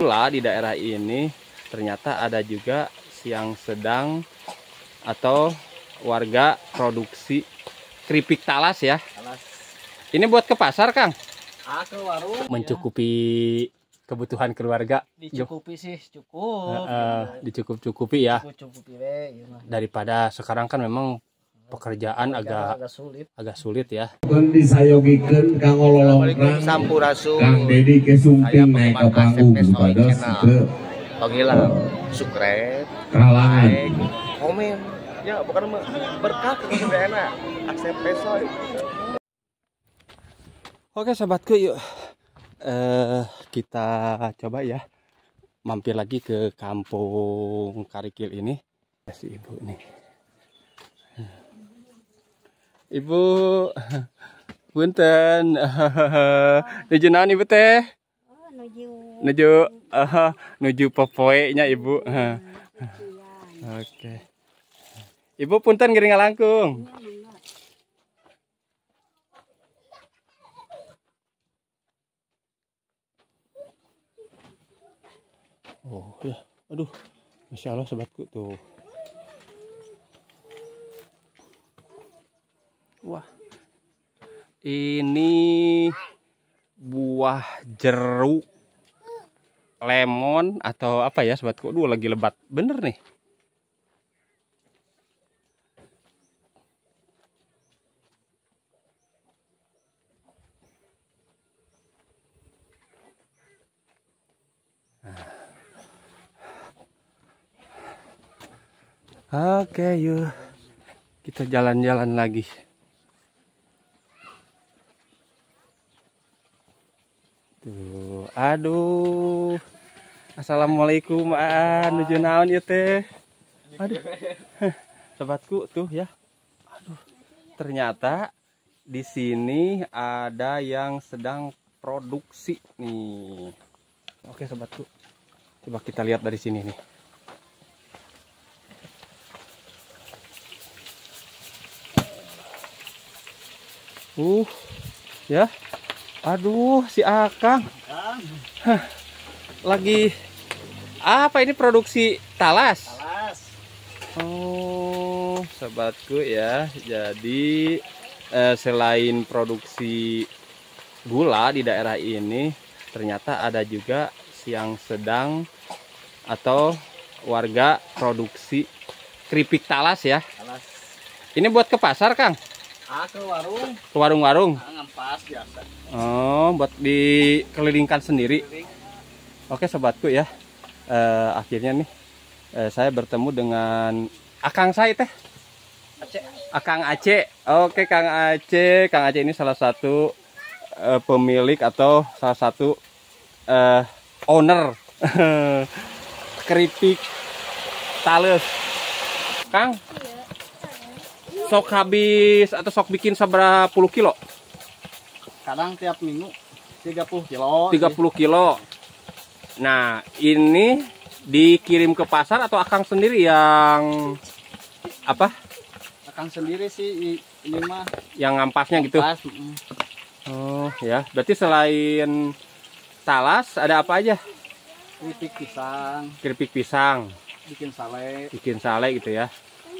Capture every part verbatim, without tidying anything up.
gula di daerah ini, ternyata ada juga yang sedang atau warga produksi keripik talas ya. Talas. Ini buat ke pasar, Kang? Ah, ke warung. Mencukupi ya. Kebutuhan keluarga. Dicukupi sih cukup. Uh, uh, dicukup-cukupi ya. Cukup-cukupi we, ya. Daripada sekarang kan memang pekerjaan agak agak sulit. Agak sulit ya. Kan disayogikeun Kang Ololongkrang, Sampurasun. Kang Dedi Kesumping naik ke panggung pada ke Panggilan subscribe, kalangan like, komen. Ya, bukan berkah ke sudah enak. Aksep peso. Oke, sobatku, yuk. Eh, kita coba ya mampir lagi ke kampung Karikil ini. Si ibu nih. Ibu, punten. Nuju naon ibu teh? Oh, nuju. Nuju, uh, nuju popoe-nya ibu. Uh. Oke. Okay. Ibu punten giring langkung. Oh ya, aduh, masya Allah sobatku tuh. Wah, ini buah jeruk lemon atau apa ya sobatku? Aduh, lagi lebat bener nih. Oke, yuk kita jalan-jalan lagi. Tuh, aduh, assalamualaikum, ah, nuju naon ya teh. Aduh, sobatku tuh ya. Aduh, ternyata di sini ada yang sedang produksi nih. Oke, sobatku, coba kita lihat dari sini nih. Uh, ya, aduh si Akang, Hah, lagi apa ini produksi talas? Talas. Oh, sobatku ya, jadi eh, selain produksi gula di daerah ini, ternyata ada juga yang sedang atau warga produksi keripik talas ya. Talas. Ini buat ke pasar, Kang? Ah, ke warung. Ke warung-warung. Ah, ngempas biasa. Oh, buat dikelilingkan sendiri. Oke, sobatku ya. Eh, akhirnya nih eh, saya bertemu dengan Akang saya teh. Aceh. Akang Aceh. Oke, Kang Aceh. Kang Aceh ini salah satu eh, pemilik atau salah satu eh, owner keripik talas. Kang, sok habis atau sok bikin seberapa puluh kilo? Kadang tiap minggu tiga puluh kilo. tiga puluh kilo. Nah, ini dikirim ke pasar atau Akang sendiri yang apa? Akang sendiri sih ini mah yang ngampasnya gitu. pas, mm. Oh, ya. Berarti selain talas ada apa aja? Keripik pisang, Keripik pisang, bikin sale. bikin sale gitu ya.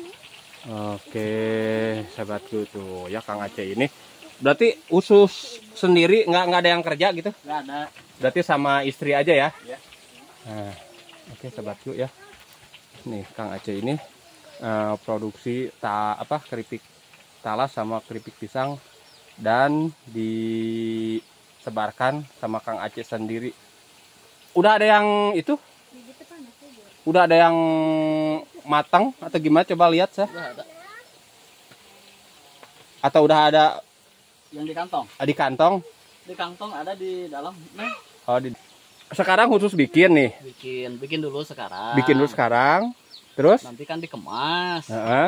Oke, sahabatku tuh ya, Kang Aceh ini berarti usus sendiri, nggak nggak ada yang kerja gitu? Nggak ada. Berarti sama istri aja ya? Ya. Nah, oke sahabatku ya. Nih Kang Aceh ini uh, produksi ta apa keripik talas sama keripik pisang dan disebarkan sama Kang Aceh sendiri. Udah ada yang itu? Udah ada yang matang atau gimana? Coba lihat saya. Udah ada. Atau udah ada Yang di kantong. di kantong? Di kantong ada di dalam. Nah, Oh, di... Sekarang khusus bikin nih. bikin bikin dulu sekarang. Bikin dulu sekarang. Terus? Nanti kan dikemas. Heeh.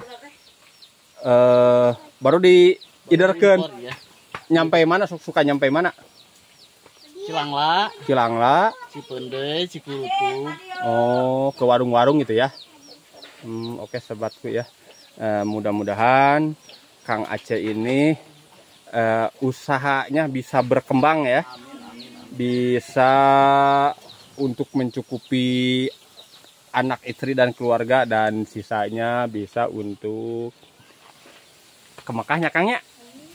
Uh, baru di iderkeun. Ya. Nyampe mana? Suka nyampe mana? Cilangla, Cilangla. Cipendei, Cikurutu. Oh, ke warung-warung gitu ya. Hmm, oke sobatku ya. Uh, mudah-mudahan Kang Aceh ini uh, usahanya bisa berkembang ya. Bisa untuk mencukupi anak istri dan keluarga, dan sisanya bisa untuk ke Mekahnya Kang ya.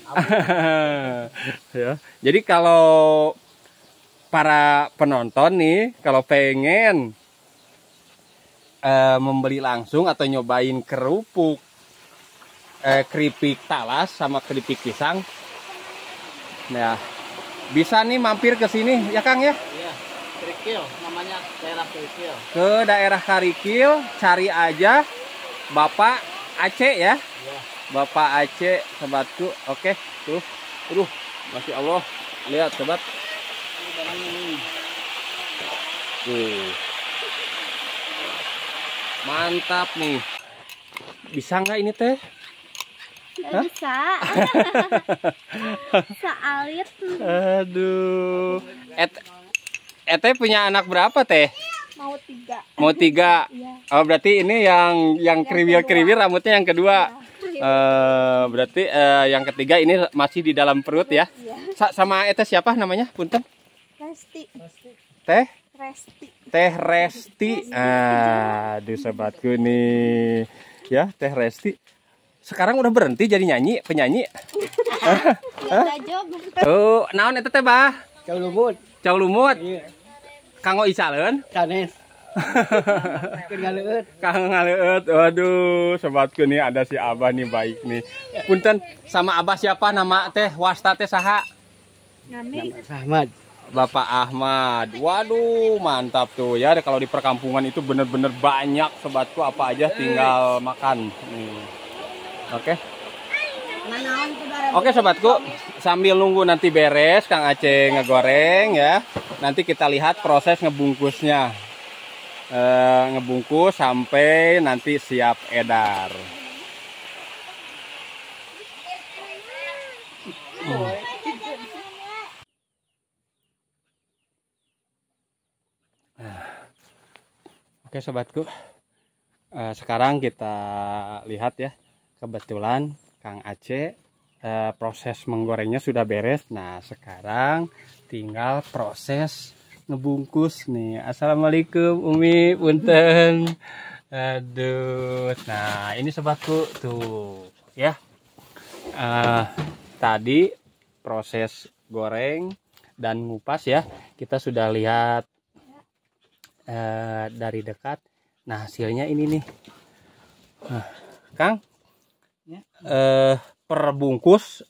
Ya. Jadi kalau para penonton nih kalau pengen uh, membeli langsung atau nyobain kerupuk uh, keripik talas sama keripik pisang, nah bisa nih mampir ke sini ya Kang ya. Iya, Karikil namanya, daerah Karikil. Ke daerah Karikil cari aja Bapak Aceh ya. Iya. Bapak Aceh sobatku. Oke, tuh. Aduh, Masya Allah. Lihat sobat. Tuh. Mantap nih. Bisa nggak ini teh? Nggak bisa. Bisa alit. Aduh. Et Ete punya anak berapa teh? Mau tiga. Mau tiga. Iya. Oh berarti ini yang yang kriwil-kriwil rambutnya yang kedua. Uh, berarti uh, yang ketiga ini masih di dalam perut ya. Iya. Sa sama Ete siapa namanya? Punten. Resti. Teh. Resti. Teh Resti. Aduh sobatku nih. Ya, Teh Resti. Sekarang udah berhenti jadi nyanyi, penyanyi. Ya udah job. Tuh, naon eta teh, Bah? Jauh lumut. Jauh lumut. Iya. Kanggo isaleun. Sanes. Ngaleut. Kang ngaleut. Waduh, sobatku nih ada si Abah nih baik nih. Punten, sama Abah siapa nama teh? Wasta teh saha? Ngami. Ahmad. Bapak Ahmad. Waduh, mantap tuh ya. Kalau di perkampungan itu bener-bener banyak sobatku, apa aja tinggal makan. Nih. Oke. Oke sobatku, sambil nunggu nanti beres Kang Aceh ngegoreng ya. Nanti kita lihat proses ngebungkusnya. E, ngebungkus sampai nanti siap edar. Hmm. Oke sobatku, uh, sekarang kita lihat ya, kebetulan Kang Aceh uh, proses menggorengnya sudah beres. Nah sekarang tinggal proses ngebungkus nih. Assalamualaikum Umi, punten. Aduh, nah ini sobatku tuh ya, uh, tadi proses goreng dan ngupas ya, kita sudah lihat Uh, dari dekat. Nah hasilnya ini nih, nah, Kang Ya. uh, per bungkus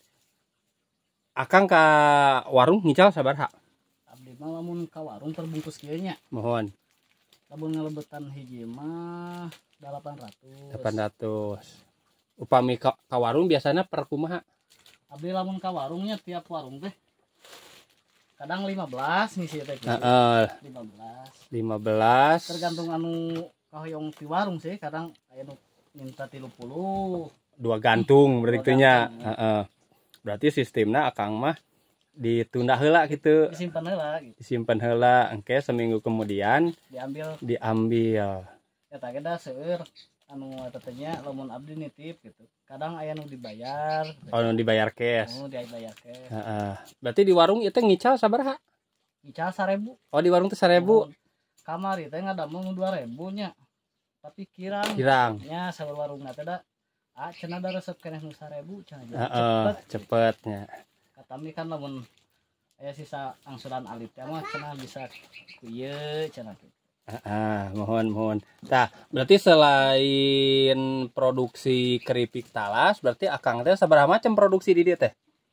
akang ke warung ngical sabar hak? Abdi mah lamun ka warung terbungkus kieu nya. Mohon. Lamun ngalebetan hiji mah delapan ratus. delapan ratus. Upami ka, ka warung biasanya per kumaha? Abdi lamun ka warungnya tiap warung teh kadang lima belas ngisi teh. Heeh. lima belas. lima belas. Tergantung anu kahoyong di warung sih, kadang aya nu minta tiga puluh. Dua gantung berarti nya. gantung. Heeh. Berarti sistemnya akang mah ditunda heula gitu. Disimpan heula gitu. Disimpan heula, engke seminggu kemudian Diambil diambil. eta ge da seueur anu eta teh nya lamun abdi nitip gitu. Kadang aya nu dibayar. Oh, nu dibayar cash. Nu dibayar cash. Heeh. Berarti di warung itu ngical sabaraha? Ngical seribu. Oh, di warung teh seribu. Kamari teh ngadamel nu dua ribu nya. Tapi kirang. Kirang. Nya saur warungna teh da ah cenah da resep keneh nu seribu cenah. Heeh, cepetnya. Katami kan lamun aya sisa angsuran alit teh mah cenah bisa ku ieu cenah kitu. Heeh, mohon mohon. Tah, berarti selain produksi keripik talas, berarti akang teh sabaraha macam produksi di dieu teh?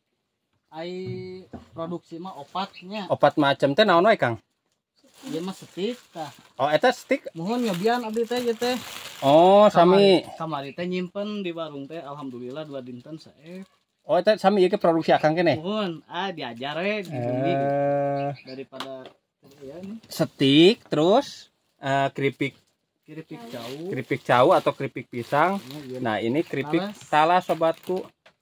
Ai produksi mah opatnya. Opat macam teh naon wae, Kang? Ieu mah setik tah. Oh, eta stick. Mohon nyobian abdi teh ieu teh. Oh, sami. Kamari teh nyimpen di warung teh alhamdulillah dua dinten sae. Oh, eta sami ieu ke produksi akang keneh. Mohon ah diajar we dibumi Eh, daripada ya nih stick terus eh, keripik keripik jauh. keripik jauh atau keripik pisang. Nah, ini keripik talas sobatku.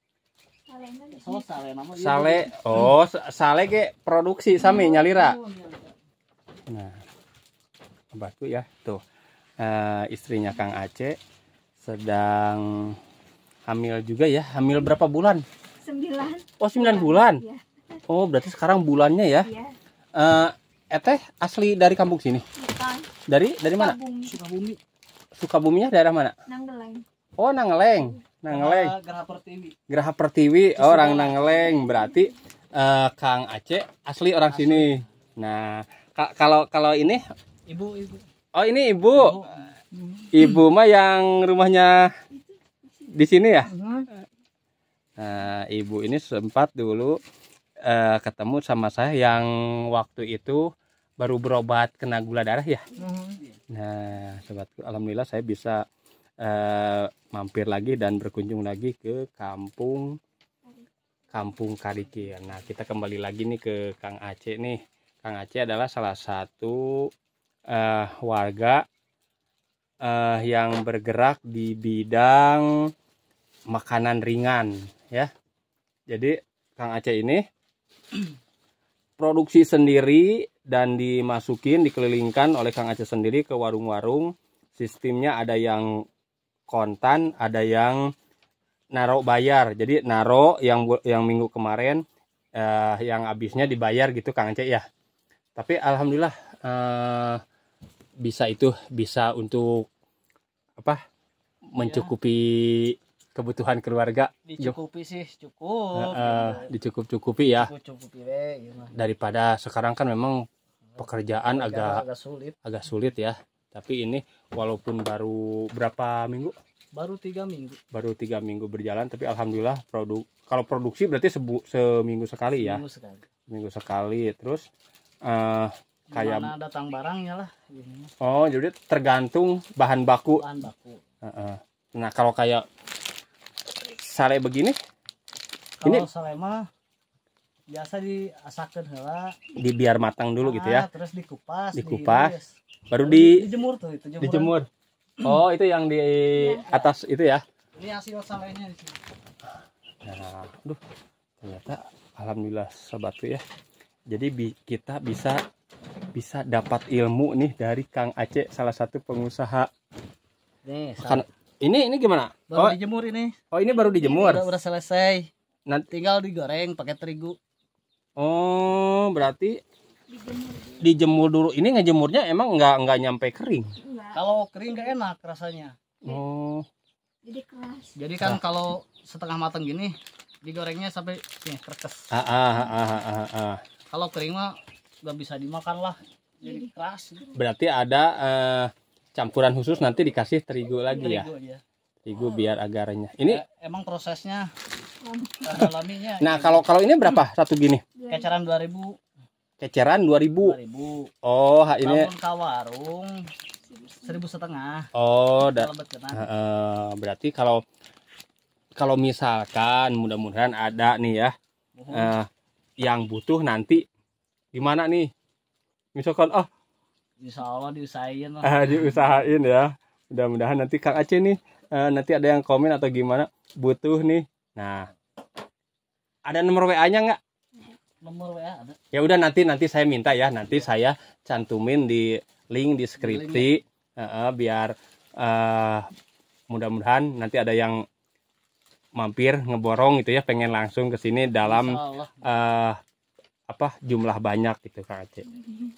Oh, sale nama ieu. Sale. Oh, sale ge produksi sami nyalira. Nah, sobatku ya, tuh. Uh, istrinya Kang Aceh sedang hamil juga ya. Hamil berapa bulan? Sembilan. Oh, sembilan bulan. Iya. Oh, berarti sekarang bulannya ya. Iya. Uh, Eteh asli dari kampung sini. Bukan. Dari dari mana? Sukabumi. Sukabumi. Sukabuminya daerah mana? Nanggeleng. Oh, Nangeleng. Nangeleng. Geraha Pertiwi. Geraha Pertiwi, oh, orang Nangeleng. Berarti eh, Kang Aceh asli orang Asli. sini. Nah, ka- kalau kalau ini Ibu, ibu. oh ini ibu. Ibu mah yang rumahnya di sini ya? Nah, ibu ini sempat dulu eh, ketemu sama saya yang waktu itu baru berobat kena gula darah ya. Nah, sobatku, alhamdulillah saya bisa eh, mampir lagi dan berkunjung lagi ke kampung Kampung Karikil. Nah, kita kembali lagi nih ke Kang Aceh nih. Kang Aceh adalah salah satu eh, warga eh, yang bergerak di bidang makanan ringan ya. Jadi Kang Aceh ini produksi sendiri dan dimasukin, dikelilingkan oleh Kang Aceh sendiri ke warung-warung. Sistemnya ada yang kontan, ada yang naro bayar. Jadi naro yang yang minggu kemarin eh, yang habisnya dibayar gitu Kang Aceh ya. Tapi alhamdulillah eh, bisa itu bisa untuk apa? Mencukupi kebutuhan keluarga. Dicukupi sih, cukup. Eh, eh, dicukup-cukupi ya. Cukup, cukupi we, gimana. Daripada sekarang kan memang pekerjaan Agak, agak agak sulit. agak sulit ya. Tapi ini walaupun baru berapa minggu? Baru tiga minggu. Baru tiga minggu berjalan, tapi alhamdulillah produk. Kalau produksi berarti sebu, seminggu sekali ya. Seminggu sekali. Seminggu sekali. Terus eh, kayak Gimana datang barangnya lah. Gini. oh jadi tergantung bahan baku. Bahan baku. Heeh. Nah kalau kayak sare begini, Kalau Ini- salema biasa diasakeun heula. dibiar matang dulu gitu ya. Ah, terus dikupas, Dikupas. diiris. Baru Terus di dijemur tuh itu jemuran. dijemur. Oh itu yang di atas itu ya. Ini hasil salenya di sini. Nah, aduh, ternyata alhamdulillah sobatku ya. Jadi bi- kita bisa bisa dapat ilmu nih dari Kang Aceh, salah satu pengusaha. Nih, Makan- ini ini gimana? baru Oh, dijemur ini. oh ini baru dijemur. Udah, udah selesai. Nanti Tinggal digoreng pakai terigu. oh berarti Dijemur. dijemur dulu. Ini ngejemurnya emang nggak nggak nyampe kering. Enggak. Kalau kering gak enak rasanya. Oh, Jadi keras. Jadi kan kalau setengah matang gini digorengnya sampai sini kerkes. ah ah ah ah ah. ah. Kalau kering mah nggak bisa dimakan lah. Jadi keras. Berarti ada eh, campuran khusus nanti dikasih terigu lagi ya. Terigu aja. Terigu biar agak renyah. Ini Eh, emang prosesnya Lama. alaminya. nah kalau kalau ini berapa satu gini? Keceran dua ribu. Keceran dua ribu. dua ribu. Oh, ha, ini Lamun ka warung seribu setengah. oh da, Kalau kena. eh, berarti kalau kalau misalkan mudah-mudahan ada nih ya eh, yang butuh nanti gimana nih? Misalkan ah Insya Allah diusahain lah. ah, diusahain ya. Mudah-mudahan nanti Kang Aceh nih eh, nanti ada yang komen atau gimana butuh nih. Nah, ada nomor W A-nya nggak? Nomor W A ada. Ya udah nanti nanti saya minta ya, nanti saya cantumin di link di skripsi eh, biar eh, mudah-mudahan nanti ada yang mampir ngeborong gitu ya, pengen langsung ke sini dalam Insya Allah. eh, apa jumlah banyak gitu Kang Aceh.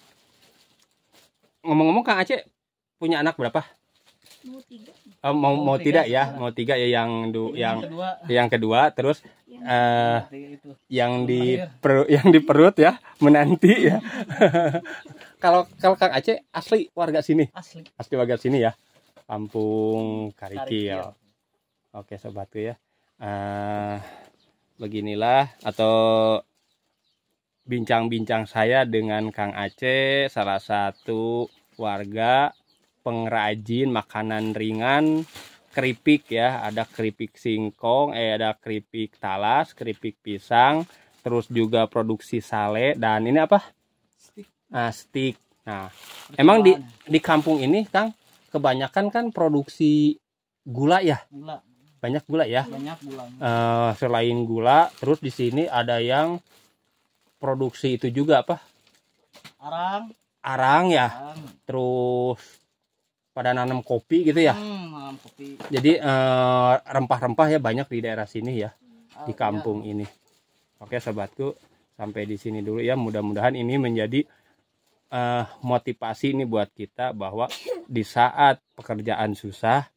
Ngomong-ngomong Kang Aceh punya anak berapa? Mau tiga. Eh, mau Mau mau tiga. tidak ya, mau tiga ya yang du, Ini yang kedua. yang kedua terus eh Tiga itu. yang di Lahir. perut yang di perut ya menanti ya. Kalau kalau Kang Aceh asli warga sini, Asli. asli warga sini ya, Kampung Karikil. Karikil. Oke sobatku ya, Eh beginilah atau bincang-bincang saya dengan Kang Aceh, salah satu warga pengrajin makanan ringan keripik ya, ada keripik singkong, eh ada keripik talas, keripik pisang, terus juga produksi sale dan ini apa? Stik. Nah, stik. Nah, emang di di kampung ini Kang kebanyakan kan produksi gula ya, Gula. banyak gula ya. Banyak gula. Eh, selain gula, terus di sini ada yang produksi itu juga apa? Arang. Arang ya, Arang. terus pada nanam kopi gitu ya. Hmm, malam kopi. Jadi eh, rempah-rempah ya banyak di daerah sini ya, di Ah, kampung ini. Oke sobatku, sampai di sini dulu ya. Mudah-mudahan ini menjadi uh, motivasi ini buat kita bahwa di saat pekerjaan susah,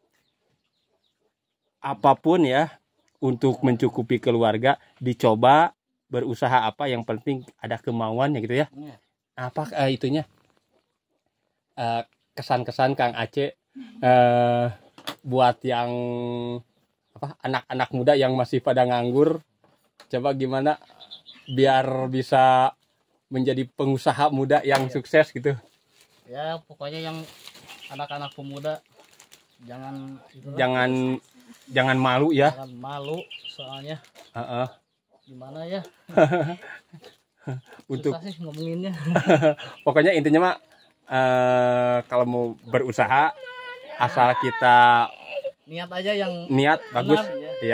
apapun ya, untuk mencukupi keluarga dicoba, berusaha, apa yang penting ada kemauannya gitu ya. Apa uh, itunya uh, kesan-kesan Kang Aceh uh, buat yang apa anak-anak muda yang masih pada nganggur, coba gimana biar bisa menjadi pengusaha muda yang ya. Sukses gitu ya. Pokoknya yang anak-anak pemuda jangan itulah, jangan jangan malu ya, jangan malu soalnya uh -uh. gimana ya untuk susah sih ngomonginnya. Pokoknya intinya mah uh, kalau mau berusaha asal kita niat aja yang niat bagus benar, ya.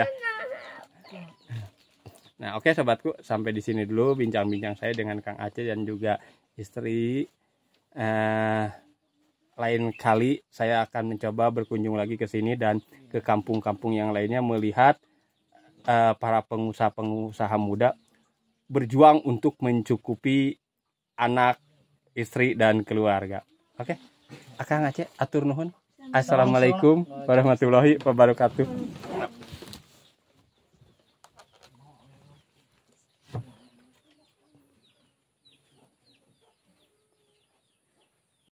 Nah, oke okay, sobatku, sampai di sini dulu bincang-bincang saya dengan Kang Aceh dan juga istri. Eh, lain kali saya akan mencoba berkunjung lagi ke sini dan ke kampung-kampung yang lainnya melihat eh, para pengusaha-pengusaha muda berjuang untuk mencukupi anak, istri dan keluarga. Oke, okay? Kang Aceh, atur nuhun. Assalamualaikum warahmatullahi wabarakatuh.